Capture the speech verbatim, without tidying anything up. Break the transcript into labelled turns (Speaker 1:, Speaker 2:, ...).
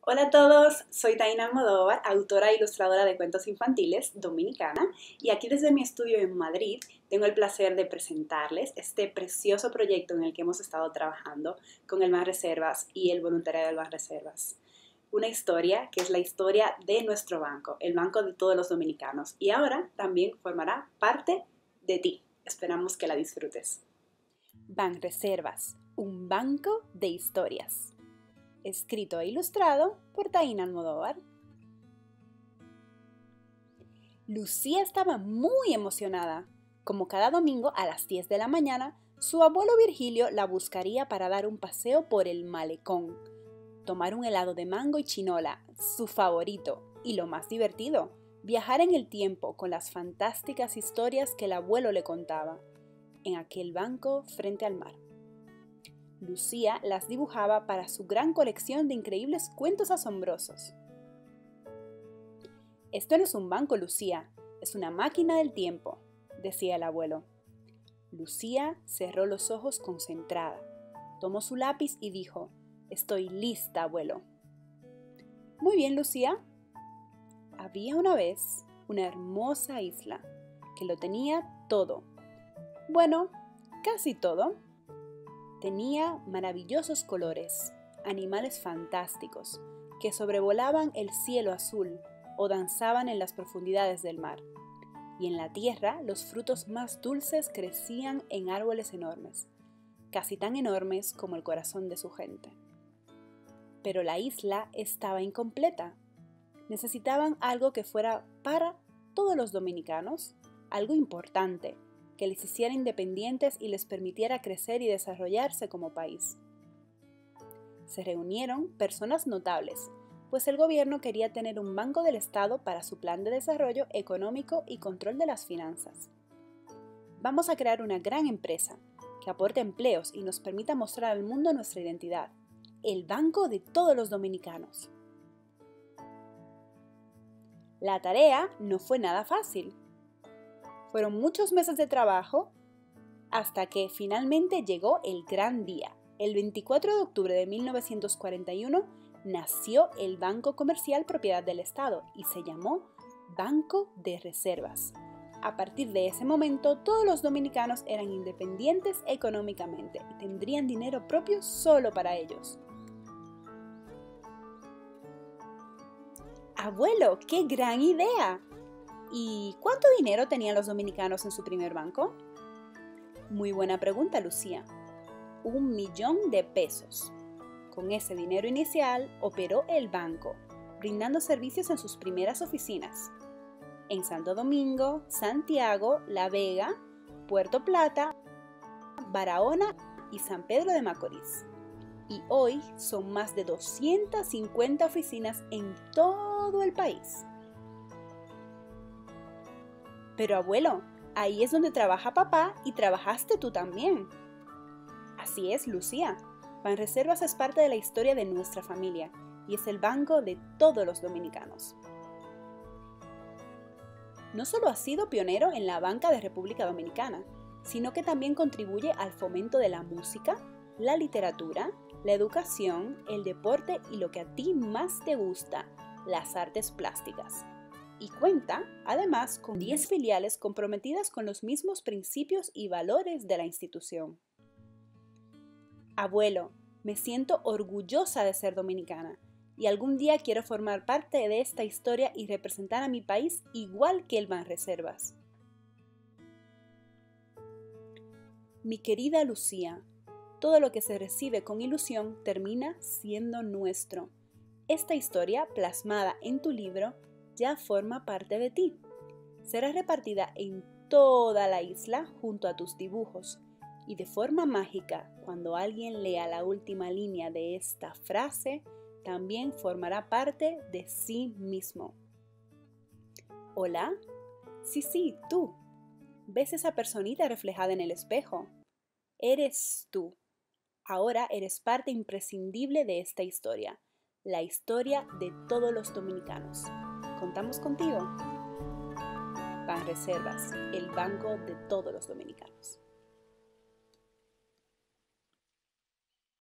Speaker 1: Hola a todos, soy Taina Almodóvar, autora e ilustradora de cuentos infantiles dominicana, y aquí desde mi estudio en Madrid tengo el placer de presentarles este precioso proyecto en el que hemos estado trabajando con el Banreservas y el voluntariado del Banreservas. Una historia que es la historia de nuestro banco, el banco de todos los dominicanos, y ahora también formará parte de ti. Esperamos que la disfrutes. Banreservas, un banco de historias. Escrito e ilustrado por Taina Almodóvar. Lucía estaba muy emocionada. Como cada domingo a las diez de la mañana, su abuelo Virgilio la buscaría para dar un paseo por el malecón, tomar un helado de mango y chinola, su favorito, y lo más divertido, viajar en el tiempo con las fantásticas historias que el abuelo le contaba, en aquel banco frente al mar. Lucía las dibujaba para su gran colección de increíbles cuentos asombrosos. Esto no es un banco, Lucía, es una máquina del tiempo, decía el abuelo. Lucía cerró los ojos concentrada, tomó su lápiz y dijo: «Estoy lista, abuelo». «Muy bien, Lucía». Había una vez una hermosa isla que lo tenía todo. Bueno, casi todo. Tenía maravillosos colores, animales fantásticos que sobrevolaban el cielo azul o danzaban en las profundidades del mar. Y en la tierra los frutos más dulces crecían en árboles enormes, casi tan enormes como el corazón de su gente. Pero la isla estaba incompleta. Necesitaban algo que fuera para todos los dominicanos, algo importante, que les hiciera independientes y les permitiera crecer y desarrollarse como país. Se reunieron personas notables, pues el gobierno quería tener un banco del Estado para su plan de desarrollo económico y control de las finanzas. Vamos a crear una gran empresa que aporte empleos y nos permita mostrar al mundo nuestra identidad, el banco de todos los dominicanos. La tarea no fue nada fácil. Fueron muchos meses de trabajo hasta que finalmente llegó el gran día. El veinticuatro de octubre de mil novecientos cuarenta y uno nació el Banco Comercial propiedad del Estado y se llamó Banco de Reservas. A partir de ese momento, todos los dominicanos eran independientes económicamente y tendrían dinero propio solo para ellos. ¡Abuelo, qué gran idea! ¿Y cuánto dinero tenían los dominicanos en su primer banco? Muy buena pregunta, Lucía. Un millón de pesos. Con ese dinero inicial operó el banco, brindando servicios en sus primeras oficinas. En Santo Domingo, Santiago, La Vega, Puerto Plata, Barahona y San Pedro de Macorís. Y hoy son más de doscientas cincuenta oficinas en todo el país. Pero abuelo, ahí es donde trabaja papá y trabajaste tú también. Así es, Lucía. Banreservas es parte de la historia de nuestra familia y es el banco de todos los dominicanos. No solo ha sido pionero en la banca de República Dominicana, sino que también contribuye al fomento de la música, la literatura, la educación, el deporte y lo que a ti más te gusta, las artes plásticas. Y cuenta, además, con diez filiales comprometidas con los mismos principios y valores de la institución. Abuelo, me siento orgullosa de ser dominicana y algún día quiero formar parte de esta historia y representar a mi país igual que el Banreservas. Mi querida Lucía, todo lo que se recibe con ilusión termina siendo nuestro. Esta historia, plasmada en tu libro, ya forma parte de ti. Será repartida en toda la isla junto a tus dibujos y de forma mágica, cuando alguien lea la última línea de esta frase, también formará parte de sí mismo. ¿Hola? Sí, sí, tú. ¿Ves esa personita reflejada en el espejo? Eres tú. Ahora eres parte imprescindible de esta historia, la historia de todos los dominicanos. ¿Contamos contigo? Banreservas, el banco de todos los dominicanos.